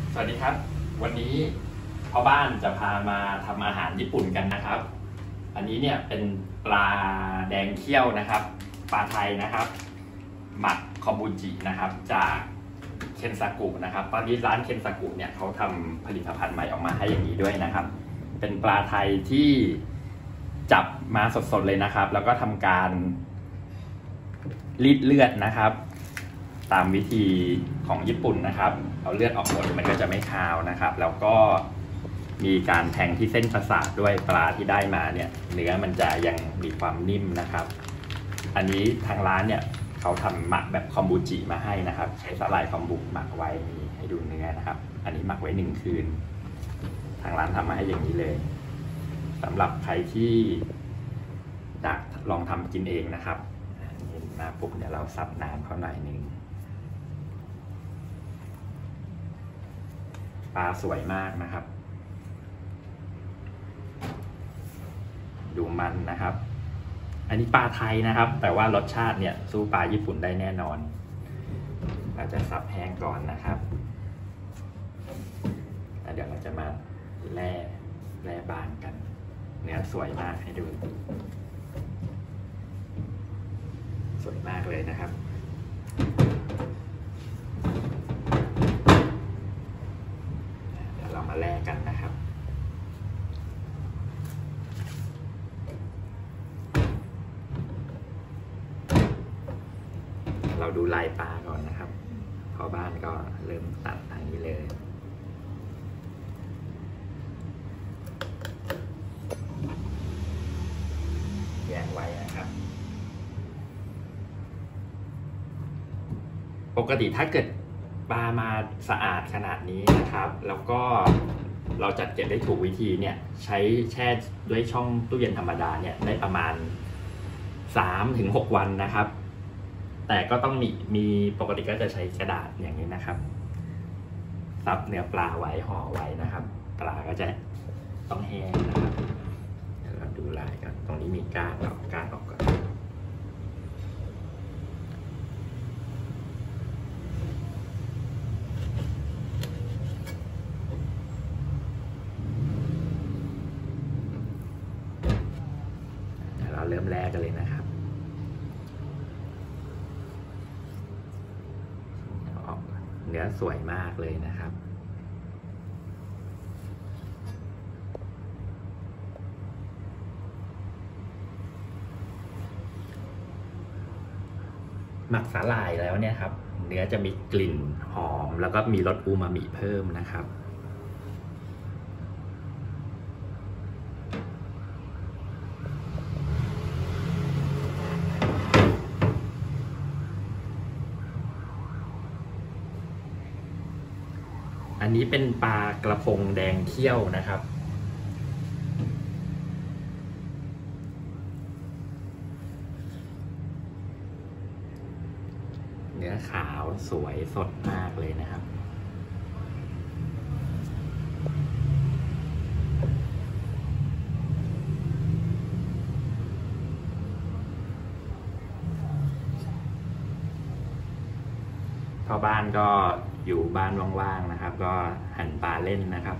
สวัสดีครับวันนี้พ่อบ้านจะพามาทำอาหารญี่ปุ่นกันนะครับอันนี้เนี่ยเป็นปลาแดงเขี้ยวนะครับปลาไทยนะครับหมักคอมบูจินะครับจากเคนซากุนะครับตอนนี้ร้านเคนซากุเนี่ยเขาทำผลิตภัณฑ์ใหม่ออกมาให้อย่างนี้ด้วยนะครับเป็นปลาไทยที่จับมาสดๆเลยนะครับแล้วก็ทำการรีดเลือดนะครับตามวิธีของญี่ปุ่นนะครับเอาเลือดออกหมดมันก็จะไม่คาวนะครับแล้วก็มีการแทงที่เส้นประสาทด้วยปลาที่ได้มาเนี่ยเนื้อมันจะยังมีความนิ่มนะครับอันนี้ทางร้านเนี่ยเขาทำหมักแบบคอมบูจิมาให้นะครับใช้สาหร่ายคอมบูหมักไว้นี่ให้ดูเนื้อนะครับอันนี้หมักไว้1 คืนทางร้านทำมาให้อย่างนี้เลยสำหรับใครที่อยากลองทำกินเองนะครับมาปุ๊บเนี่ยเราซับน้ำเขาหน่อยนึงปลาสวยมากนะครับดูมันนะครับอันนี้ปลาไทยนะครับแต่ว่ารสชาติเนี่ยสู้ปลาญี่ปุ่นได้แน่นอนเราจะซับแห้งก่อนนะครับแล้วเดี๋ยวเราจะมาแล่บางกันเนื้อสวยมากให้ดูสวยมากเลยนะครับเดี๋ยวเรามาแล่กันนะครับเราดูลายปลาก่อนนะครับพอบ้านก็เริ่มตัดทางนี้เลยแยกไว้นะครับปกติถ้าเกิดปลามาสะอาดขนาดนี้นะครับแล้วก็เราจัดเก็บได้ถูกวิธีเนี่ยใช้แช่ด้วยช่องตู้เย็นธรรมดาเนี่ยได้ประมาณ 3-6 วันนะครับแต่ก็ต้องมีปกติก็จะใช้กระดาษอย่างนี้นะครับซับเนื้อปลาไว้ห่อไว้นะครับปลาก็จะต้องแห้งนะครับเดี๋ยวเราดูลายกันตรงนี้มีก้างออกก่อนเราเริ่มแรกกันเลยนะครับเนื้อสวยมากเลยนะครับหมักสาหร่ายแล้วเนี่ยครับเนื้อจะมีกลิ่นหอมแล้วก็มีรสอูมามิเพิ่มนะครับอันนี้เป็นปลากระพงแดงเขี้ยวนะครับเนื้อขาวสวยสดมากเลยนะครับพ่อบ้านก็อยู่บ้านว่างๆนะครับก็หั่นปลาเล่นนะครับ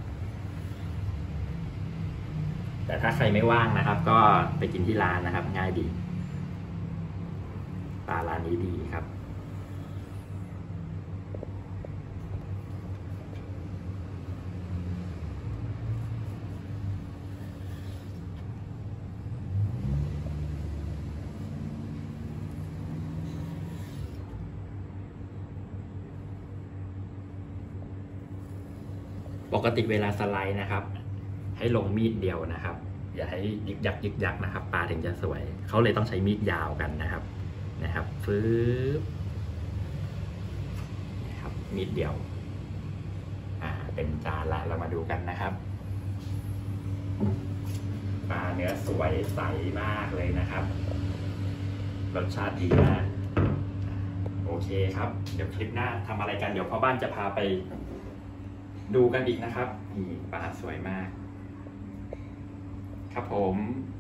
แต่ถ้าใครไม่ว่างนะครับก็ไปกินที่ร้านนะครับง่ายดีปลาร้านนี้ดีครับปกติเวลาสไลด์นะครับให้ลงมีดเดียวนะครับอย่าให้ยึกยักนะครับปลาถึงจะสวยเขาเลยต้องใช้มีดยาวกันนะครับฟืบนะครับมีดเดียวเป็นจานละเรามาดูกันนะครับปลาเนื้อสวยใสมากเลยนะครับรสชาติดีมากโอเคครับเดี๋ยวคลิปหน้าทำอะไรกันเดี๋ยวพ่อบ้านจะพาไปดูกันอีกนะครับนี่ปลาสวยมากครับผม